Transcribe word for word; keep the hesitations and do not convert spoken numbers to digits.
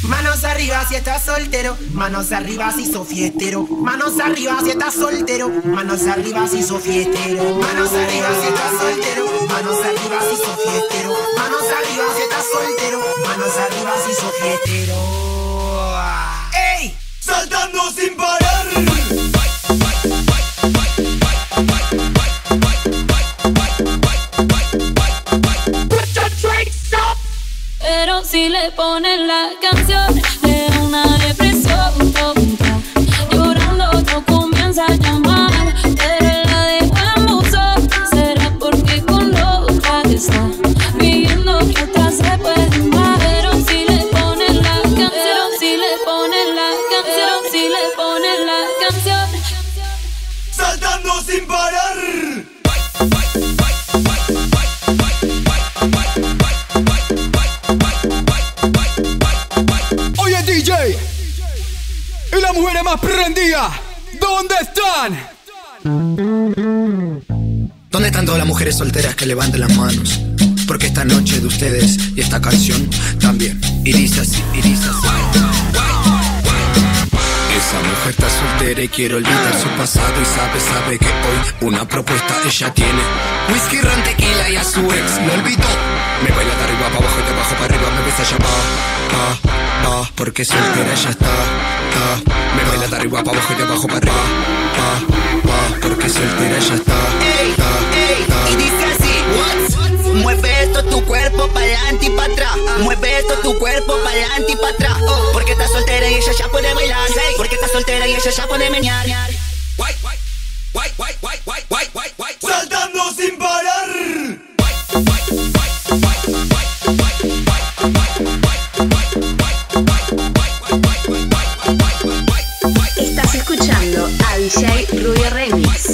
Manos arriba si estás soltero, manos arriba si sos fiestero. Manos arriba si estás soltero, manos arriba si sos fiestero. Manos arriba si estás soltero, manos arriba si sos fiestero. Manos arriba si estás soltero, manos arriba si sos fiestero. ¡Ey! Saltando sin parar. Pero si le ponen la canción, le da una depresión tonta. Llorando no comienza a llamar, pero la deja en buzón. Será porque con loca está viviendo que otra se puede más. Pero si le ponen la canción, si le ponen la canción, si le ponen la canción, Saltando sin parar. D J y las mujeres más prendidas, ¿dónde están? ¿Dónde están todas las mujeres solteras que levanten las manos? Porque esta noche de ustedes y esta canción también. Y dice así, y dice así. Esa mujer está soltera y quiere olvidar su pasado y sabe, sabe que hoy una propuesta ella tiene. Whisky, ron, tequila y a su ex lo olvidó. Me baila de arriba para abajo y de abajo para arriba, me besa a llamar. Ah, ah, porque soltera ella está. Ah, me baila de arriba para abajo y de abajo para arriba. Ah, ah, porque soltera ella está. Ey, Ah, ey, ah. y dice así, what? Mueve esto tu cuerpo pa'lante y pa' atrás. Mueve esto tu cuerpo pa'lante y pa' atrás. Porque está soltera y ella ya puede bailar. Porque está soltera y ella ya puede menear. Saltando sin parar. Estás escuchando a D J Rubio Remix.